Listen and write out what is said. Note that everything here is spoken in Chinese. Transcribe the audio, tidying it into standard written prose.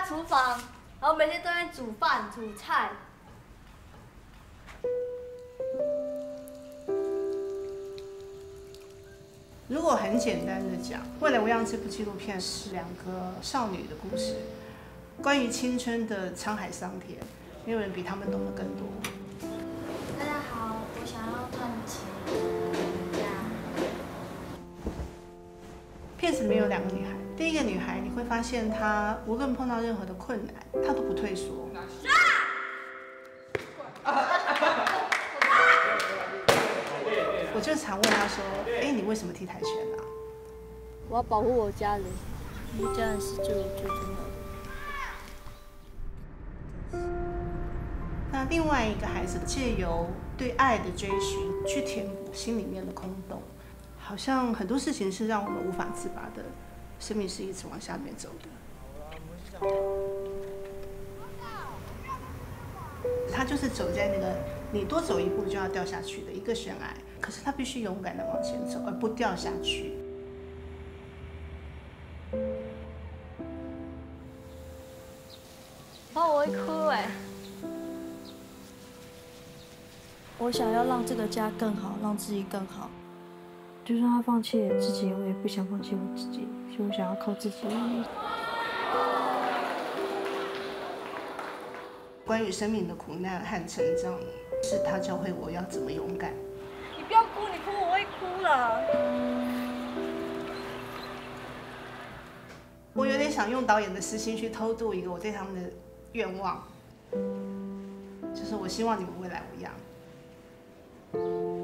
厨房，然后每天都在煮饭、煮菜。 如果很简单的讲，《未来无恙》这部纪录片是2个少女的故事，关于青春的沧海桑田，没有人比她们懂得更多。 大家好，我想要赚钱。 片子里面有2个女孩，第一个女孩你会发现她无论碰到任何的困难，她都不退缩。我就常问她说：“哎，你为什么踢跆拳啊？” 我要保护我家人，因为家人是最重要的。 那另外一个孩子借由对爱的追寻，去填补心里面的空洞。好像很多事情是让我们无法自拔的，生命是一直往下面走的。他就是走在那个你多走一步就要掉下去的一个悬崖，可是他必须勇敢的往前走，而不掉下去。 我会哭哎！ 我想要让这个家更好，让自己更好。就算他放弃了自己，我也不想放弃我自己，所以我想要靠自己而已。 关于生命的苦难和成长，是他教会我要怎么勇敢。 你不要哭，你哭我会哭了。 我有点想用导演的私心去偷渡一个我对他们的愿望，就是我希望你们未来无恙。